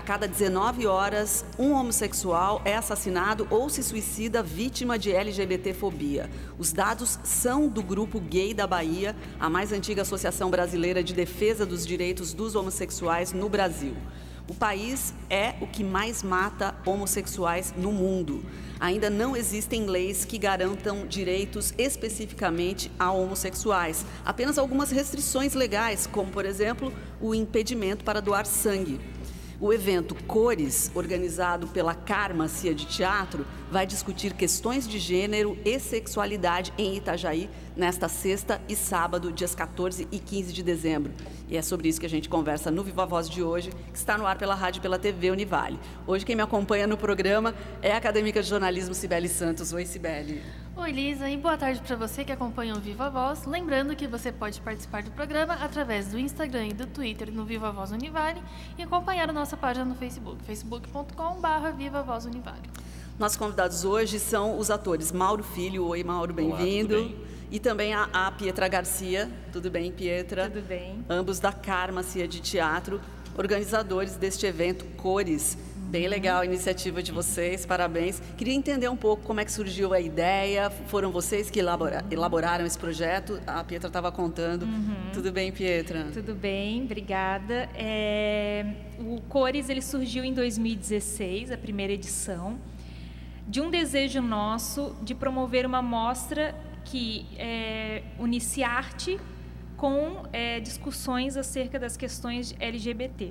cada 19 horas, um homossexual é assassinado ou se suicida vítima de LGBTfobia. Os dados são do Grupo Gay da Bahia, a mais antiga associação brasileira de defesa dos direitos dos homossexuais no Brasil. O país é o que mais mata homossexuais no mundo. Ainda não existem leis que garantam direitos especificamente a homossexuais. Apenas algumas restrições legais, como, por exemplo, o impedimento para doar sangue. O evento Cores, organizado pela Karma Cia de Teatro, vai discutir questões de gênero e sexualidade em Itajaí nesta sexta e sábado, dias 14 e 15 de dezembro. E é sobre isso que a gente conversa no Viva Voz de hoje, que está no ar pela rádio e pela TV Univale. Hoje quem me acompanha no programa é a acadêmica de jornalismo Cibele Santos. Oi, Cibele. Oi, Lisa, e boa tarde para você que acompanha o Viva Voz. Lembrando que você pode participar do programa através do Instagram e do Twitter no Viva Voz Univale e acompanhar a nossa página no Facebook, facebook.com/Viva Voz Univale. Nossos convidados hoje são os atores Mauro Filho. Oi, Mauro, bem-vindo. Olá, tudo bem? E também a Pietra Garcia. Tudo bem, Pietra? Tudo bem. Ambos da Karma Cia de Teatro, organizadores deste evento Cores. Bem legal a iniciativa de vocês, parabéns. Queria entender um pouco como é que surgiu a ideia. Foram vocês que elaboraram esse projeto? A Pietra estava contando. Tudo bem, Pietra? Tudo bem, obrigada. O Cores ele surgiu em 2016, a primeira edição, de um desejo nosso de promover uma mostra que unisse arte com discussões acerca das questões LGBT.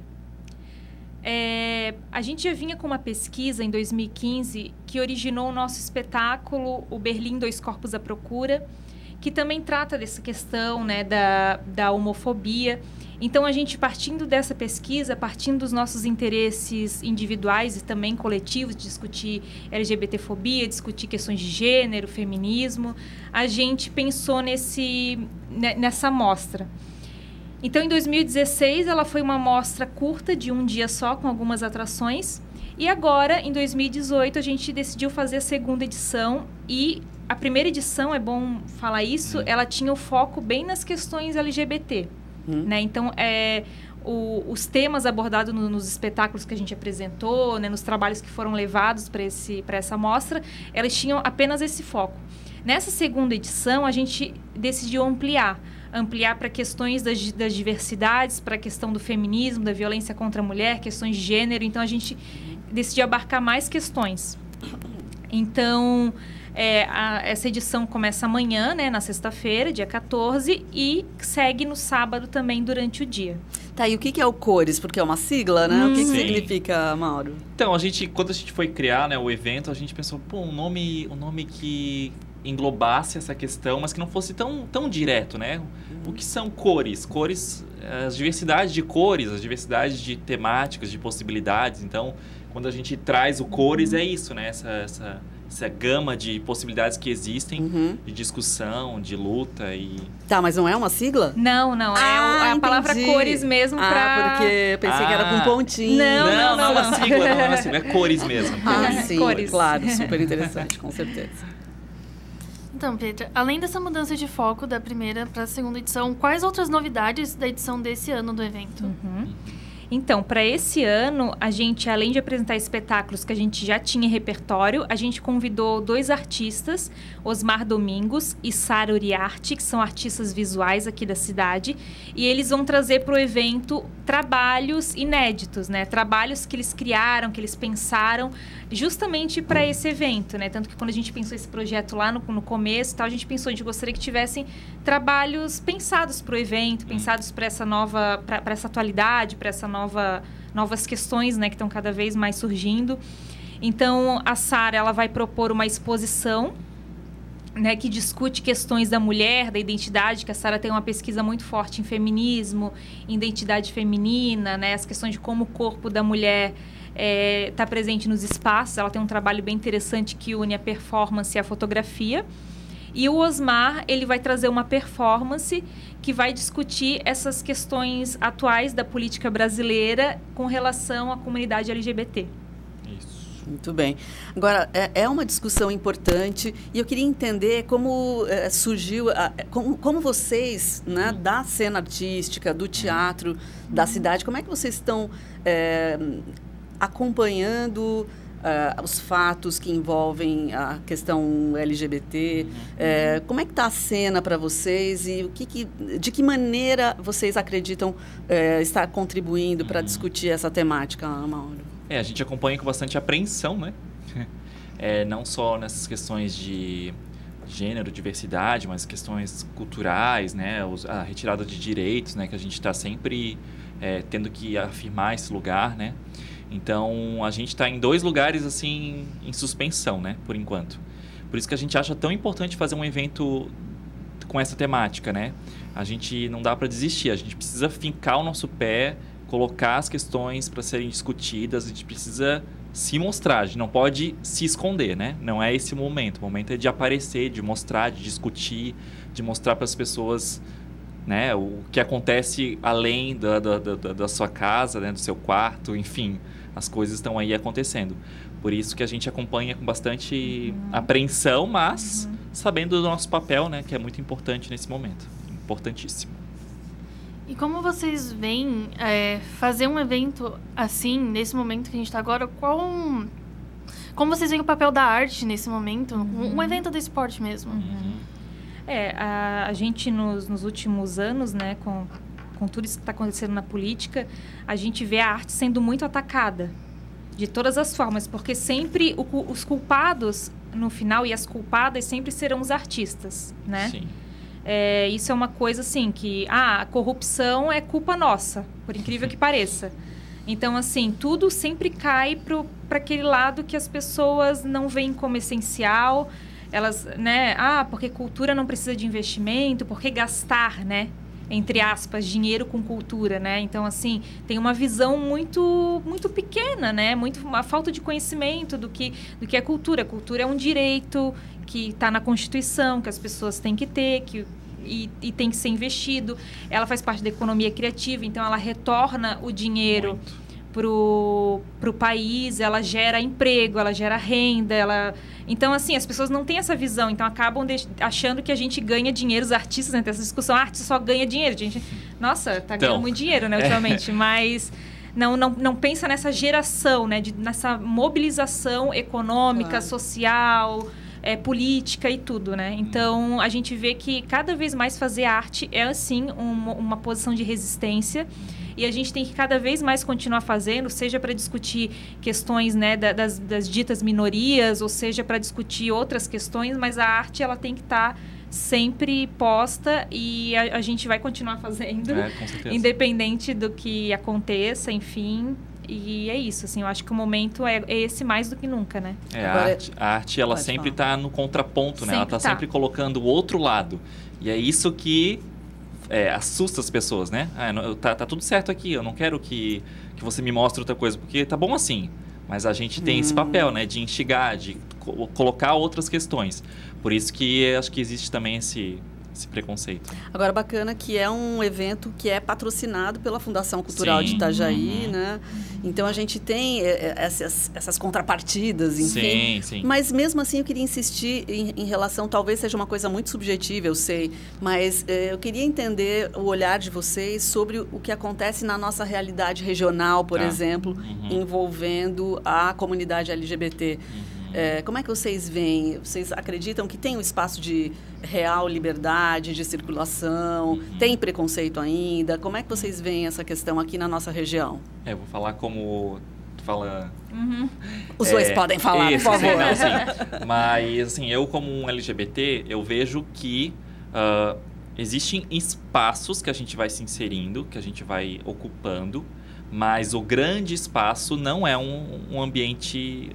A gente já vinha com uma pesquisa em 2015 que originou o nosso espetáculo, o Berlim, Dois Corpos à Procura, que também trata dessa questão, né, da homofobia. Então, a gente, partindo dessa pesquisa, partindo dos nossos interesses individuais e também coletivos, de discutir LGBTfobia, discutir questões de gênero, feminismo, a gente pensou nessa mostra. Então, em 2016, ela foi uma mostra curta, de um dia só, com algumas atrações. E agora, em 2018, a gente decidiu fazer a segunda edição. E a primeira edição, é bom falar isso, ela tinha o foco bem nas questões LGBT. Né? Então, os temas abordados nos espetáculos que a gente apresentou, né, nos trabalhos que foram levados para essa mostra, elas tinham apenas esse foco. Nessa segunda edição, a gente decidiu ampliar para questões das diversidades, para a questão do feminismo, da violência contra a mulher, questões de gênero. Então, a gente decidiu abarcar mais questões. Então, essa edição começa amanhã, né, na sexta-feira, dia 14, e segue no sábado também durante o dia. Tá, e o que é o Cores? Porque é uma sigla, né? O que significa, Mauro? Então, quando a gente foi criar, né, o evento, a gente pensou, um nome que englobasse essa questão, mas que não fosse tão direto, né? O que são cores? Cores, as diversidades de cores, as diversidades de temáticas, de possibilidades. Então, quando a gente traz o Cores, é isso, né? Essa gama de possibilidades que existem, de discussão, de luta e... Tá, mas não é uma sigla? Não, é a palavra cores mesmo para... porque eu pensei que era com pontinho. Não é uma sigla, não é uma sigla, é cores mesmo. Sim, cores. Claro, super interessante, com certeza. Então, Pietra, além dessa mudança de foco da primeira para a segunda edição, quais outras novidades da edição desse ano do evento? Então, para esse ano, a gente, além de apresentar espetáculos que a gente já tinha em repertório, a gente convidou 2 artistas, Osmar Domingos e Sara Uriarte, que são artistas visuais aqui da cidade, e eles vão trazer para o evento trabalhos inéditos, né? Trabalhos que eles criaram, que eles pensaram justamente para esse evento, né? Tanto que quando a gente pensou esse projeto lá no começo, a gente pensou, a gente gostaria que tivessem trabalhos pensados para o evento, pensados para essa nova, para essa atualidade, para essa novas questões, né, que estão cada vez mais surgindo. Então, a Sara, ela vai propor uma exposição, né, que discute questões da mulher, da identidade, que a Sara tem uma pesquisa muito forte em feminismo, em identidade feminina, né, as questões de como o corpo da mulher está presente nos espaços. Ela tem um trabalho bem interessante que une a performance e a fotografia. E o Osmar, ele vai trazer uma performance que vai discutir essas questões atuais da política brasileira com relação à comunidade LGBT. Isso. Muito bem. Agora, é uma discussão importante e eu queria entender como surgiu, como vocês, né, da cena artística, do teatro, da cidade, como é que vocês estão acompanhando os fatos que envolvem a questão LGBT. Como é que está a cena para vocês e de que maneira vocês acreditam estar contribuindo para discutir essa temática, Mauro? A gente acompanha com bastante apreensão, né? Não só nessas questões de gênero, diversidade, mas questões culturais, né? A retirada de direitos, né? Que a gente está sempre tendo que afirmar esse lugar, né? Então, a gente está em 2 lugares, assim, em suspensão, né? Por enquanto. Por isso que a gente acha tão importante fazer um evento com essa temática, né? A gente não dá para desistir, a gente precisa fincar o nosso pé, colocar as questões para serem discutidas, a gente precisa se mostrar, a gente não pode se esconder, né? Não é esse o momento é de aparecer, de mostrar, de discutir, de mostrar para as pessoas, né, o que acontece além da sua casa, né, do seu quarto, enfim, as coisas estão aí acontecendo. Por isso que a gente acompanha com bastante apreensão, mas sabendo do nosso papel, né, que é muito importante nesse momento, importantíssimo. E como vocês veem fazer um evento assim, nesse momento que a gente está agora, como vocês veem o papel da arte nesse momento, um evento do esporte mesmo? A gente nos últimos anos, né, com tudo isso que está acontecendo na política, a gente vê a arte sendo muito atacada, de todas as formas, porque sempre os culpados, no final, e as culpadas sempre serão os artistas, né? Sim. Isso é uma coisa assim que a corrupção é culpa nossa, por incrível que pareça. Então, assim, tudo sempre cai para aquele lado que as pessoas não veem como essencial. Elas, né? Porque cultura não precisa de investimento, por que gastar, né? Entre aspas, dinheiro com cultura, né? Então, assim, tem uma visão muito, muito pequena, né? Uma falta de conhecimento do que é cultura. A cultura é um direito que está na Constituição, que as pessoas têm que ter, e tem que ser investido. Ela faz parte da economia criativa, então ela retorna o dinheiro pro país, ela gera emprego, ela gera renda, Então, assim, as pessoas não têm essa visão, então acabam achando que a gente ganha dinheiro, os artistas, né? Tem essa discussão, a arte só ganha dinheiro. A gente, nossa, tá ganhando muito dinheiro, né, ultimamente, mas não pensa nessa geração, né? Nessa mobilização econômica, social, política e tudo, né? Então, a gente vê que cada vez mais fazer arte é, assim, uma posição de resistência. E a gente tem que cada vez mais continuar fazendo, seja para discutir questões, né, das ditas minorias, ou seja para discutir outras questões, mas a arte ela tem que estar sempre posta e a gente vai continuar fazendo, com certeza. Independente do que aconteça, enfim. E é isso, assim, eu acho que o momento é esse mais do que nunca, né? A arte ela sempre está no contraponto, né? Ela está sempre colocando o outro lado. E é isso que assusta as pessoas, né? Tá tudo certo aqui, eu não quero que você me mostre outra coisa, porque tá bom assim. Mas a gente tem esse papel, né? De instigar, de colocar outras questões. Por isso que acho que existe também esse preconceito. Agora, bacana que é um evento que é patrocinado pela Fundação Cultural de Itajaí, né? Então, a gente tem essas contrapartidas, enfim. Sim. Mas, mesmo assim, eu queria insistir em relação, talvez seja uma coisa muito subjetiva, eu sei, mas eu queria entender o olhar de vocês sobre o que acontece na nossa realidade regional, por exemplo, envolvendo a comunidade LGBT. Como é que vocês veem? Vocês acreditam que tem um espaço de real liberdade de circulação? Tem preconceito ainda? Como é que vocês veem essa questão aqui na nossa região? Eu vou falar como tu fala... Os dois podem falar, por favor. Mas, assim, eu como um LGBT, eu vejo que existem espaços que a gente vai se inserindo, que a gente vai ocupando, mas o grande espaço não é um ambiente...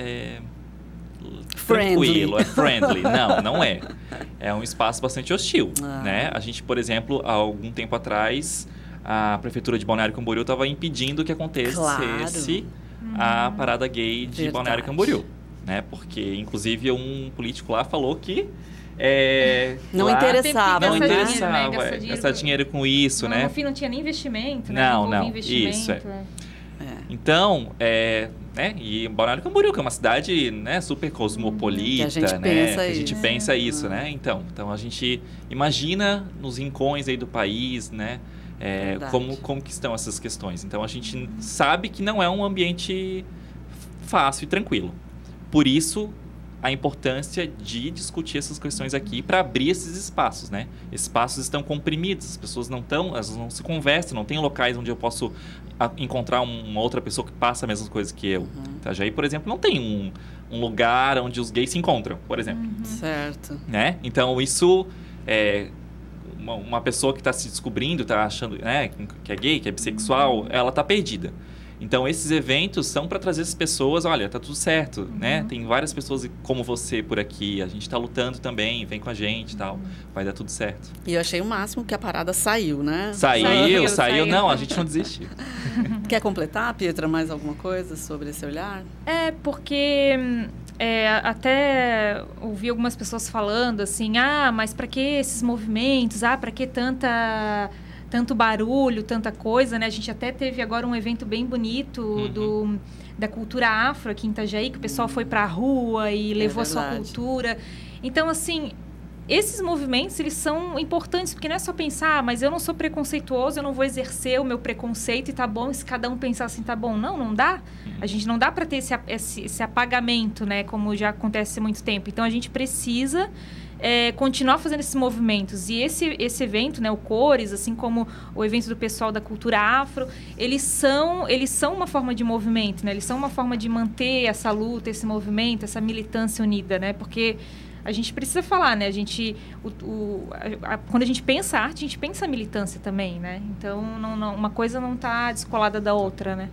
tranquilo, friendly. Não é. É um espaço bastante hostil, né? A gente, por exemplo, há algum tempo atrás, a Prefeitura de Balneário Camboriú estava impedindo que acontecesse a parada gay de Balneário Camboriú, né? Porque, inclusive, um político lá falou que não interessava, gastar dinheiro com isso, né? No fim não tinha nem investimento, né? Não, investimento, isso Então, né? E Balneário Camboriú, que é uma cidade, né, super cosmopolita, que a gente pensa isso, né? Então a gente imagina nos rincões aí do país, né? como que estão essas questões. Então, a gente sabe que não é um ambiente fácil e tranquilo. Por isso, a importância de discutir essas questões aqui para abrir esses espaços, né? Esses espaços estão comprimidos, as pessoas elas não se conversam, não tem locais onde eu posso encontrar uma outra pessoa que passa as mesmas coisas que eu. Itajaí, por exemplo, não tem um lugar onde os gays se encontram, por exemplo. Certo. Né? Então, isso uma pessoa que está se descobrindo, está achando, né, que é gay, que é bissexual, ela está perdida. Então, esses eventos são para trazer as pessoas, olha, tá tudo certo, né? Tem várias pessoas como você por aqui, a gente está lutando também, vem com a gente e tal, vai dar tudo certo. E eu achei o máximo que a parada saiu, né? Saiu. Não, a gente não desistiu. Quer completar, Pietra, mais alguma coisa sobre esse olhar? Porque até ouvi algumas pessoas falando assim, mas para que esses movimentos? Para que tanto barulho, tanta coisa, né? A gente até teve agora um evento bem bonito da cultura afro aqui em Itajaí, que o pessoal foi para a rua e levou a sua cultura. Então, assim, esses movimentos, eles são importantes, porque não é só pensar, mas eu não sou preconceituoso, eu não vou exercer o meu preconceito e tá bom, se cada um pensar assim, tá bom. Não dá. A gente não dá para ter esse apagamento, né? Como já acontece há muito tempo. Então, a gente precisa continuar fazendo esses movimentos. E esse evento, né, o Cores, assim como o evento do pessoal da cultura afro, eles são uma forma de movimento, né? Eles são uma forma de manter essa luta, esse movimento, essa militância unida, né? Porque a gente precisa falar, né? Quando a gente pensa arte, a gente pensa militância também, né? Então, uma coisa não está descolada da outra, né?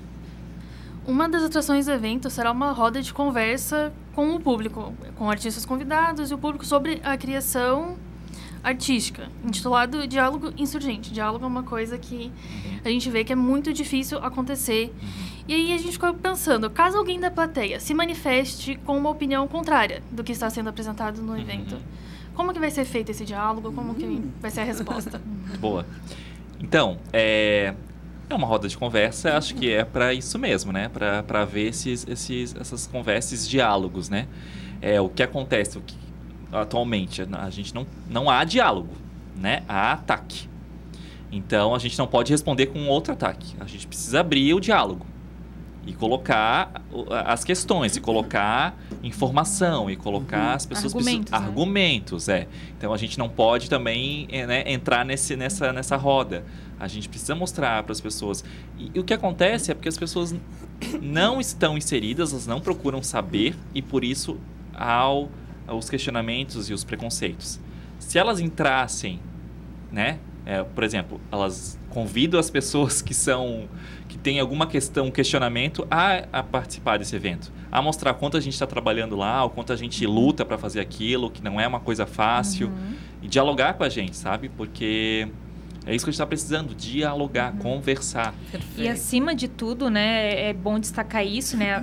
Uma das atrações do evento será uma roda de conversa com o público, com artistas convidados e o público sobre a criação artística, intitulado Diálogo Insurgente. Diálogo é uma coisa que a gente vê que é muito difícil acontecer. E aí a gente ficou pensando, caso alguém da plateia se manifeste com uma opinião contrária do que está sendo apresentado no evento, como que vai ser feito esse diálogo? Como que vai ser a resposta? Boa. Então, é uma roda de conversa, acho que é para isso mesmo, né? Para ver essas conversas, esses diálogos, né? O que acontece atualmente, a gente não há diálogo, né? Há ataque. Então, a gente não pode responder com outro ataque. A gente precisa abrir o diálogo e colocar as questões, e colocar informação, e colocar as pessoas... Argumentos, Então, a gente não pode também entrar nessa roda. A gente precisa mostrar para as pessoas. E o que acontece é porque as pessoas não estão inseridas, elas não procuram saber, e por isso há os questionamentos e os preconceitos. Se elas entrassem, né? Por exemplo, elas convidam as pessoas que têm alguma questão, um questionamento a participar desse evento. A mostrar quanto a gente está trabalhando lá, o quanto a gente luta para fazer aquilo, que não é uma coisa fácil. E dialogar com a gente, sabe? Porque é isso que a gente está precisando, dialogar, conversar. Perfeito. E acima de tudo, né, é bom destacar isso, né,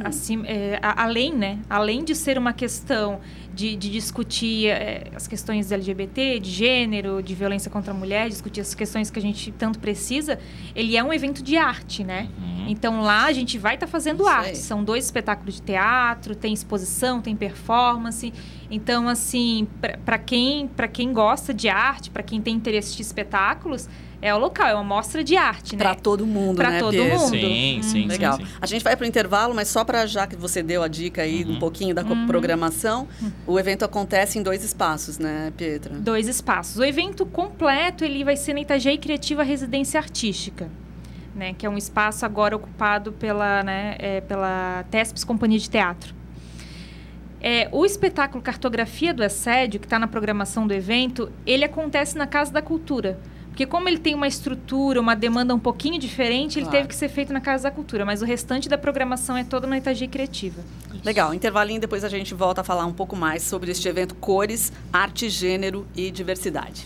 além de ser uma questão de discutir as questões LGBT, de gênero, de violência contra a mulher, discutir as questões que a gente tanto precisa, ele é um evento de arte, né? Então lá a gente vai estar fazendo arte. São 2 espetáculos de teatro, tem exposição, tem performance. Então, assim, para quem gosta de arte, para quem tem interesse de espetáculos, é o local, é uma mostra de arte, né? Para todo mundo, né? Para todo mundo. Sim. Legal. Sim. A gente vai para o intervalo, mas só para, já que você deu a dica aí, um pouquinho da programação, o evento acontece em 2 espaços, né, Pietra? 2 espaços. O evento completo, ele vai ser na Itajaí Criativa Residência Artística, né? Que é um espaço agora ocupado pela Tespes Companhia de Teatro. O espetáculo Cartografia do Assédio, que está na programação do evento, ele acontece na Casa da Cultura. Porque como ele tem uma estrutura, uma demanda um pouquinho diferente, ele teve que ser feito na Casa da Cultura. Mas o restante da programação é toda na Itajaí Criativa. Legal. Intervalinho, depois a gente volta a falar um pouco mais sobre este evento Cores, Arte, Gênero e Diversidade.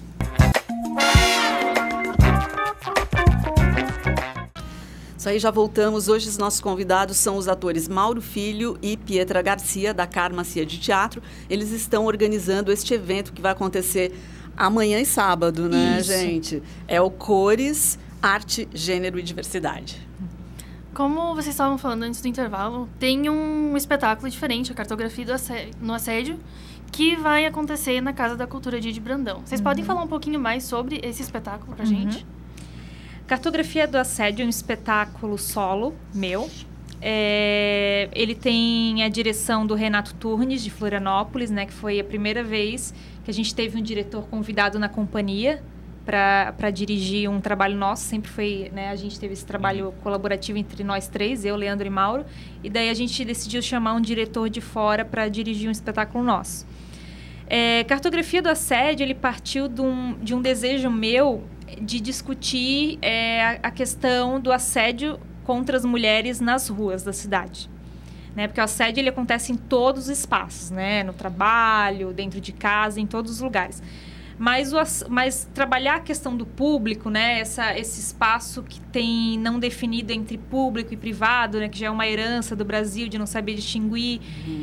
Isso aí, já voltamos. Hoje os nossos convidados são os atores Mauro Filho e Pietra Garcia, da Carmacia de Teatro. Eles estão organizando este evento que vai acontecer amanhã e sábado, né, gente? É o Cores, Arte, Gênero e Diversidade. Como vocês estavam falando antes do intervalo, tem um espetáculo diferente, a Cartografia no Assédio, que vai acontecer na Casa da Cultura de Brandão. Vocês podem falar um pouquinho mais sobre esse espetáculo pra gente? Cartografia do Assédio é um espetáculo solo meu. Ele tem a direção do Renato Turnes, de Florianópolis, né, que foi a primeira vez que a gente teve um diretor convidado na companhia para dirigir um trabalho nosso. Sempre foi, né, a gente teve esse trabalho colaborativo entre nós três, eu, Leandro e Mauro, e daí a gente decidiu chamar um diretor de fora para dirigir um espetáculo nosso. Cartografia do Assédio, ele partiu de um desejo meu de discutir a questão do assédio contra as mulheres nas ruas da cidade. Né? Porque o assédio ele acontece em todos os espaços, né? No trabalho, dentro de casa, em todos os lugares. Mas trabalhar a questão do público, né? Esse espaço que tem não definido entre público e privado, né? Que já é uma herança do Brasil de não saber distinguir,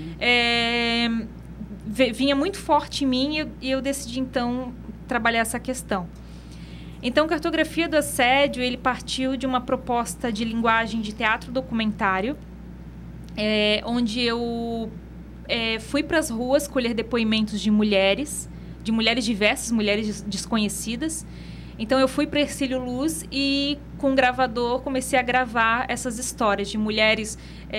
vinha muito forte em mim e eu decidi, então, trabalhar essa questão. Então, Cartografia do Assédio, ele partiu de uma proposta de linguagem de teatro documentário, onde eu fui para as ruas colher depoimentos de mulheres diversas, mulheres desconhecidas. Então, eu fui para Hercílio Luz e, com um gravador, comecei a gravar essas histórias de mulheres,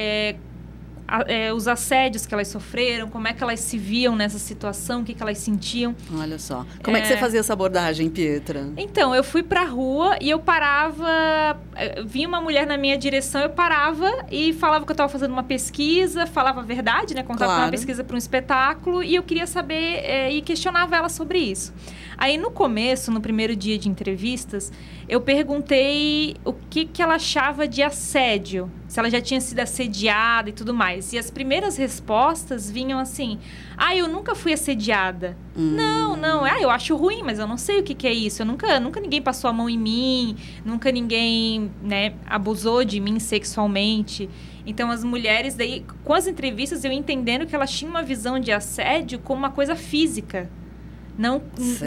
os assédios que elas sofreram, como é que elas se viam nessa situação, o que elas sentiam. Olha só. Como é que você fazia essa abordagem, Pietra? Então, eu fui pra rua e eu parava, vinha uma mulher na minha direção, eu parava e falava que eu estava fazendo uma pesquisa, falava a verdade, né? Contava uma pesquisa para um espetáculo e eu queria saber e questionava ela sobre isso. Aí, no começo, no primeiro dia de entrevistas, eu perguntei o que ela achava de assédio, se ela já tinha sido assediada e tudo mais. E as primeiras respostas vinham assim: eu nunca fui assediada. Não, eu acho ruim, mas eu não sei o que é isso. Eu nunca ninguém passou a mão em mim, nunca ninguém, né, abusou de mim sexualmente. Então, as mulheres, daí, com as entrevistas, eu entendendo que elas tinham uma visão de assédio como uma coisa física. Não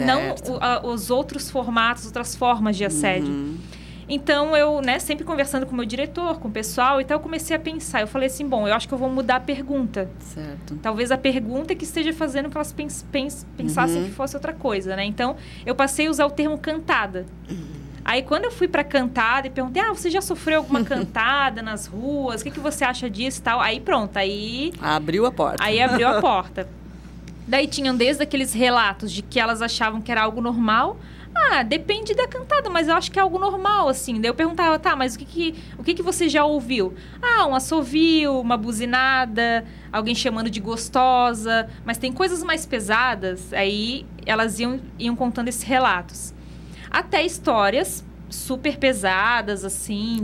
os outros formatos, outras formas de assédio. Então, eu, né, sempre conversando com o meu diretor, com o pessoal, então eu comecei a pensar. Eu falei assim, bom, eu acho que eu vou mudar a pergunta. Certo. Talvez a pergunta que esteja fazendo com que elas pensassem que fosse outra coisa, né? Então, eu passei a usar o termo cantada. Aí, quando eu fui para cantada e perguntei, você já sofreu alguma cantada nas ruas? O que você acha disso e tal? Aí, pronto, aí... Abriu a porta. Aí, abriu a porta. Daí, tinham desde aqueles relatos de que elas achavam que era algo normal. Depende da cantada, mas eu acho que é algo normal, assim. Daí eu perguntava, mas o que você já ouviu? Um assovio, uma buzinada, alguém chamando de gostosa. Mas tem coisas mais pesadas, aí elas iam contando esses relatos. Até histórias super pesadas, assim,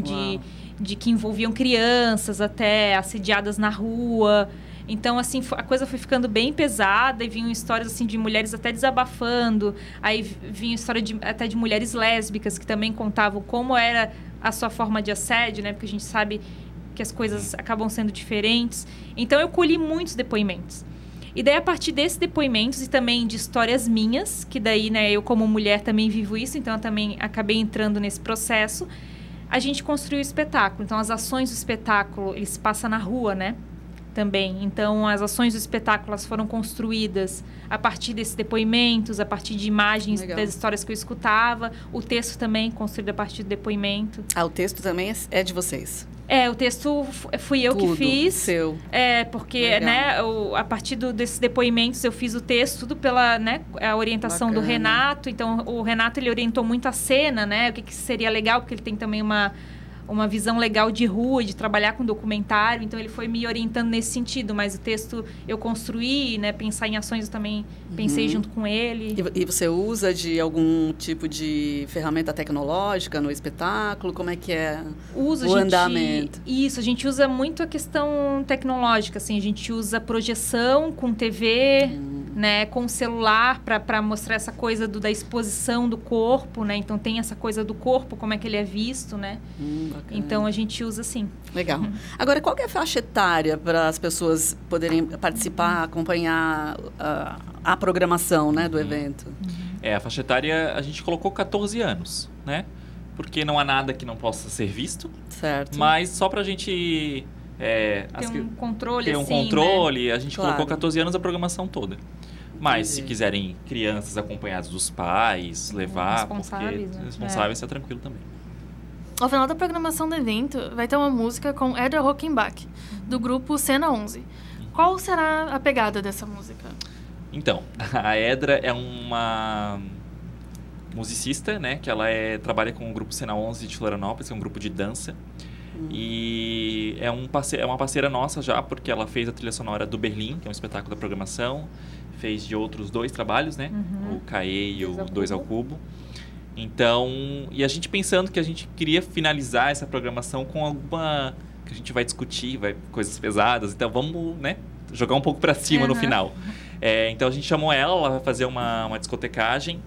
de que envolviam crianças, até assediadas na rua. Então, assim, a coisa foi ficando bem pesada e vinham histórias, assim, de mulheres até desabafando. Aí vinha história até de mulheres lésbicas que também contavam como era a sua forma de assédio, né? Porque a gente sabe que as coisas acabam sendo diferentes. Então, eu colhi muitos depoimentos. E daí, a partir desses depoimentos e também de histórias minhas, que daí, né, eu como mulher também vivo isso, então eu também acabei entrando nesse processo, a gente construiu o espetáculo. Então, as ações do espetáculo, ele se passa na rua, né? Também. Então, as ações do espetáculo elas foram construídas a partir desses depoimentos, a partir de imagens das histórias que eu escutava. O texto também construído a partir do depoimento. O texto também é de vocês? O texto fui eu que fiz. Seu. Porque, né, a partir desses depoimentos eu fiz o texto, tudo pela, né, a orientação do Renato. Então, o Renato, ele orientou muito a cena, né, o que seria legal, porque ele tem também uma visão legal de rua, de trabalhar com documentário. Então, ele foi me orientando nesse sentido. Mas o texto eu construí, né? Pensar em ações eu também pensei junto com ele. E você usa de algum tipo de ferramenta tecnológica no espetáculo? Como é que é o andamento? Isso, a gente usa muito a questão tecnológica. Assim, a gente usa projeção com TV, né? Com celular para mostrar essa coisa da exposição do corpo, né? Então, tem essa coisa do corpo, como é que ele é visto, né? Bacana. Então, a gente usa sim. Legal. Agora, qual que é a faixa etária para as pessoas poderem participar, acompanhar a programação, né, do evento? A faixa etária a gente colocou 14 anos, né? Porque não há nada que não possa ser visto. Certo. Mas só para a gente... ter um controle, ter um assim, controle, né? A gente colocou 14 anos a programação toda. Mas se quiserem crianças acompanhadas dos pais, levar, responsáveis, porque né? responsáveis é tranquilo também. Ao final da programação do evento, vai ter uma música com Edra Rockenbach, do grupo Cena 11. Qual será a pegada dessa música? Então, a Edra é uma musicista, né? Que ela trabalha com o grupo Cena 11 de Florianópolis, que é um grupo de dança. E é uma parceira nossa já, porque ela fez a trilha sonora do Berlim, que é um espetáculo da programação. Fez de outros 2 trabalhos, né? O CAE e o 2 ao Cubo. Então, e a gente pensando que a gente queria finalizar essa programação com alguma... que a gente vai discutir, coisas pesadas. Então, vamos, né? Jogar um pouco pra cima no final. Então, a gente chamou ela vai fazer uma discotecagem.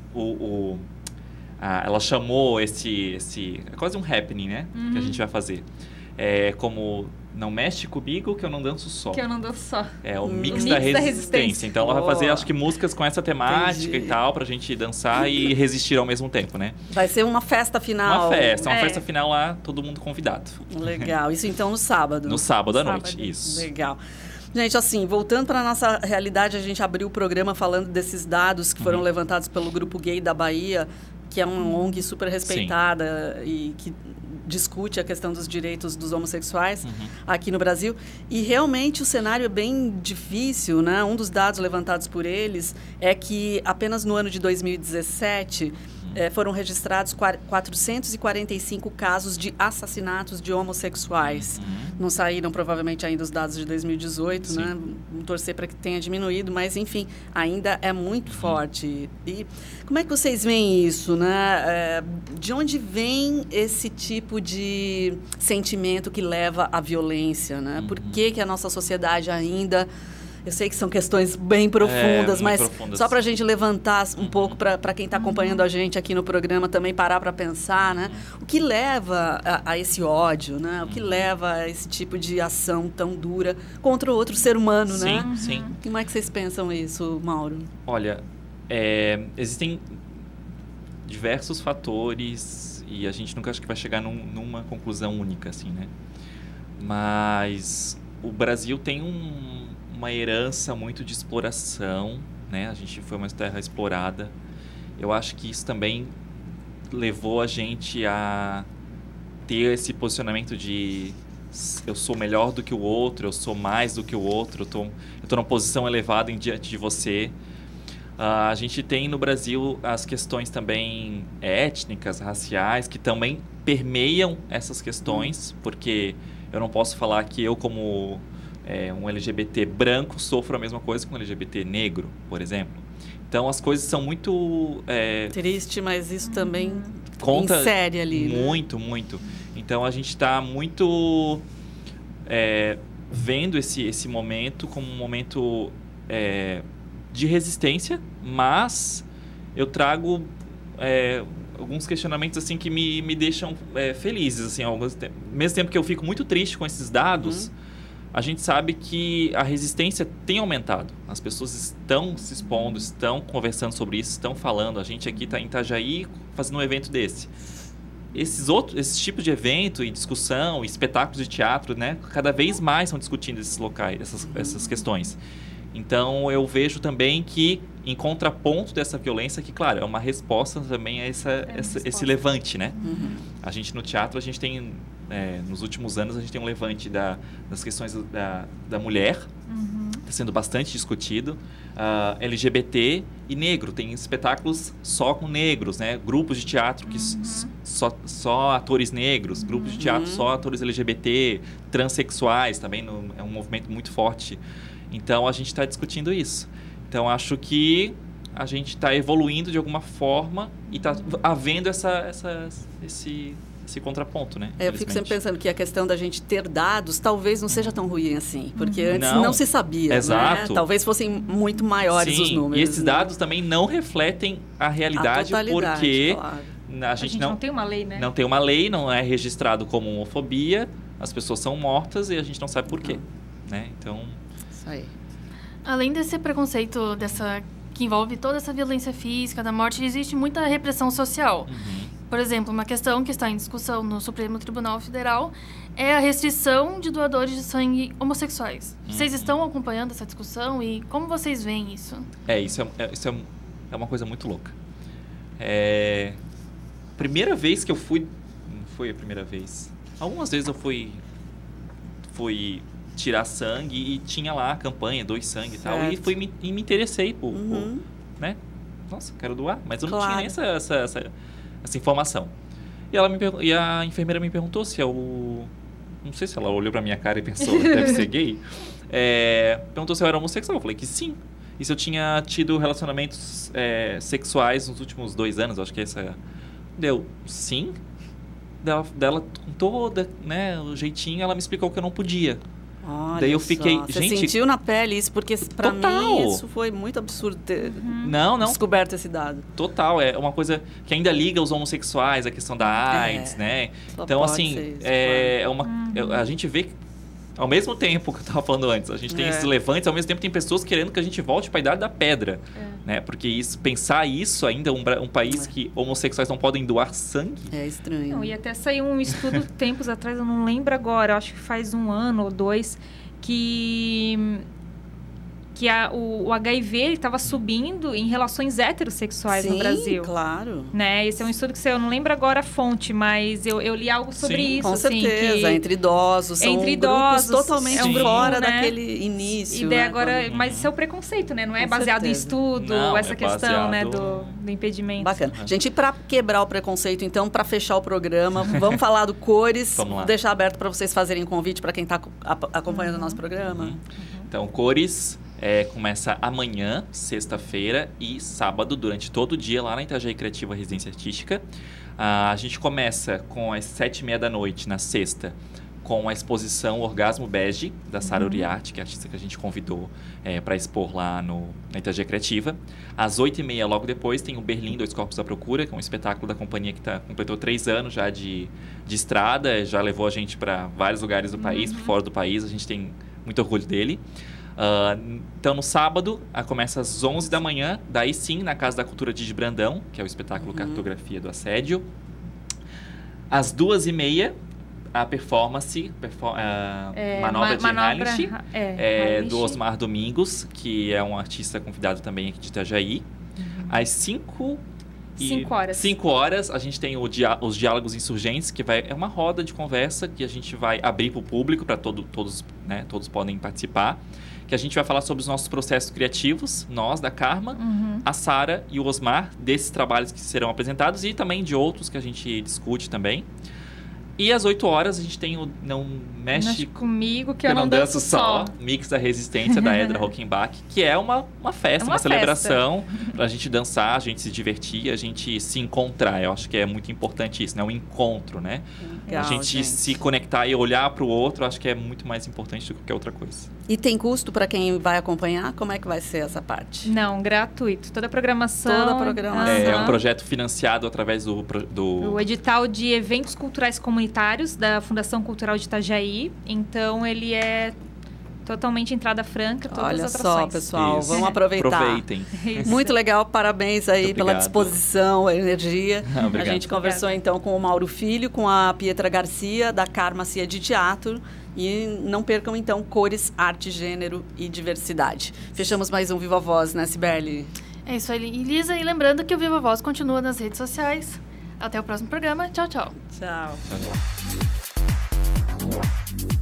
Ela chamou esse... É quase um happening, né? Que a gente vai fazer. Como Não Mexe Comigo, que eu não danço só. Que eu não danço só. É o mix da resistência. Então, ela vai fazer, acho que, músicas com essa temática e tal, pra gente dançar e resistir ao mesmo tempo, né? Vai ser uma festa final. Uma festa final lá, todo mundo convidado. Legal. Isso, então, no sábado. No sábado à noite, isso. Legal. Gente, assim, voltando para a nossa realidade, a gente abriu o programa falando desses dados que foram levantados pelo Grupo Gay da Bahia, que é uma ONG super respeitada e que discute a questão dos direitos dos homossexuais aqui no Brasil. E realmente o cenário é bem difícil, né? Um dos dados levantados por eles é que apenas no ano de 2017 foram registrados 445 casos de assassinatos de homossexuais. Não saíram provavelmente ainda os dados de 2018, né? Vamos torcer para que tenha diminuído, mas enfim, ainda é muito forte. E como é que vocês veem isso, né? De onde vem esse tipo de sentimento que leva à violência, né? Por que a nossa sociedade ainda... Eu sei que são questões bem profundas, mas profundas. Só para a gente levantar um pouco, para quem está acompanhando a gente aqui no programa também parar para pensar, né? O que leva a esse ódio, né? O que leva a esse tipo de ação tão dura contra o outro ser humano, né? Sim. Como é que vocês pensam isso, Mauro? Olha, existem diversos fatores e a gente nunca acho que vai chegar numa conclusão única, assim, né? Mas o Brasil tem uma herança muito de exploração, né? A gente foi uma terra explorada. Eu acho que isso também levou a gente a ter esse posicionamento de eu sou melhor do que o outro, eu sou mais do que o outro, eu tô numa posição elevada diante de você. A gente tem no Brasil as questões também étnicas, raciais, que também permeiam essas questões, porque eu não posso falar que eu como um LGBT branco sofro a mesma coisa que um LGBT negro, por exemplo. Então, as coisas são muito... Triste, mas isso também conta insere ali, muito, né? muito. Então, a gente está muito vendo esse momento como um momento de resistência, mas eu trago alguns questionamentos assim, que me deixam felizes. Assim, ao mesmo tempo que eu fico muito triste com esses dados... A gente sabe que a resistência tem aumentado. As pessoas estão se expondo, estão conversando sobre isso, estão falando. A gente aqui está em Itajaí fazendo um evento desse. Esses tipos de evento e discussão, espetáculos de teatro, né? Cada vez mais estão discutindo esses locais, essas questões. Então, eu vejo também que, em contraponto dessa violência, que, claro, é uma resposta também a esse levante, né? A gente, no teatro, a gente tem... nos últimos anos, a gente tem um levante das questões da mulher, está sendo bastante discutido, LGBT e negro. Tem espetáculos só com negros, né? Grupos de teatro que só atores negros, grupos de teatro só atores LGBT, transexuais também, é um movimento muito forte. Então, a gente está discutindo isso. Então, acho que a gente está evoluindo de alguma forma e está havendo esse contraponto, né? Eu fico sempre pensando que a questão da gente ter dados talvez não seja tão ruim assim, porque antes não se sabia, exato. Né? Talvez fossem muito maiores os números. E esses dados também não refletem a realidade, porque claro. a gente não tem uma lei, né? Não tem uma lei, não é registrado como homofobia, as pessoas são mortas e a gente não sabe por quê, né? Então... Isso aí. Além desse preconceito, que envolve toda essa violência física, da morte, existe muita repressão social. Por exemplo, uma questão que está em discussão no Supremo Tribunal Federal é a restrição de doadores de sangue homossexuais. Vocês estão acompanhando essa discussão e como vocês veem isso? Isso é uma coisa muito louca. Primeira vez que eu fui foi a primeira vez? Algumas vezes eu fui tirar sangue e tinha lá a campanha, doe sangue e tal. E me interessei por né? Nossa, quero doar. Mas eu não tinha nem essa informação. E a enfermeira me perguntou se eu... Não sei se ela olhou pra minha cara e pensou, deve ser gay. Perguntou se eu era homossexual. Eu falei que sim. E se eu tinha tido relacionamentos sexuais nos últimos 2 anos. Acho que essa... Deu, sim. Dela com toda, né, o jeitinho, ela me explicou que eu não podia. Olha, daí eu fiquei, você gente, sentiu na pele isso, porque pra mim isso foi muito absurdo ter descoberto esse dado. Total, é uma coisa que ainda liga os homossexuais, a questão da AIDS, né? Então, assim, a gente vê, ao mesmo tempo que eu estava falando antes, a gente tem esses levantes, ao mesmo tempo tem pessoas querendo que a gente volte para a idade da pedra, né? Porque pensar isso ainda, um país que homossexuais não podem doar sangue... É estranho. Não, e até saiu um estudo tempos atrás, eu não lembro agora, acho que faz 1 ano ou 2, que o HIV estava subindo em relações heterossexuais no Brasil. Claro. Né? Esse é um estudo que eu não lembro agora a fonte, mas eu li algo sobre isso. Com certeza, entre idosos. São grupos totalmente fora daquele início. E daí agora, mas isso é o preconceito, né? Não é baseado em estudo, essa questão, né, do impedimento. Bacana. Gente, para quebrar o preconceito, então, para fechar o programa, vamos falar do Cores. Vou deixar aberto para vocês fazerem convite para quem está acompanhando o nosso programa. Então, Cores... começa amanhã, sexta-feira e sábado, durante todo o dia, lá na Itajaí Criativa Residência Artística. A gente começa com às 7h30 da noite, na sexta, com a exposição Orgasmo Bege, da Sara Uriarte, que é a artista que a gente convidou para expor lá na Itajaí Criativa. Às 8h30, logo depois, tem o Berlim, Dois Corpos à Procura, que é um espetáculo da companhia que completou 3 anos já de estrada, já levou a gente para vários lugares do país, fora do país, a gente tem muito orgulho dele. Então, no sábado, começa às 11 da manhã, daí sim, na Casa da Cultura de Brandão, que é o espetáculo Cartografia do Assédio. Às 2h30, a performance, Manobra de Heilig, do Osmar Domingos, que é um artista convidado também aqui de Itajaí. Às 5 horas, a gente tem os Diálogos Insurgentes, que é uma roda de conversa que a gente vai abrir para o público, para todos podem participar. Que a gente vai falar sobre os nossos processos criativos, nós, da Karma, a Sara e o Osmar, desses trabalhos que serão apresentados e também de outros que a gente discute também. E às 8 horas a gente tem o Não Mexe Comigo, que eu não danço só. Mix da Resistência, da Edra Rockenbach, que é uma festa, uma celebração pra gente dançar, a gente se divertir, a gente se encontrar. Eu acho que é muito importante isso, né? O encontro, né? Legal, a gente se conectar e olhar pro outro, acho que é muito mais importante do que qualquer outra coisa. E tem custo para quem vai acompanhar? Como é que vai ser essa parte? Não, gratuito. Toda a programação. É um projeto financiado através do o edital de eventos culturais comunitários da Fundação Cultural de Itajaí. Então, ele é totalmente entrada franca, todas as atrações. Olha só, pessoal, vamos aproveitar. Aproveitem. Muito legal, parabéns aí pela disposição, a energia. A gente conversou então com o Mauro Filho, com a Pietra Garcia, da Karma Cia de Teatro. E não percam, então, Cores, Arte, Gênero e Diversidade. Fechamos mais um Viva a Voz, né, Sibeli? É isso aí, Lisa. E lembrando que o Viva a Voz continua nas redes sociais. Até o próximo programa. Tchau, tchau. Tchau. Tchau.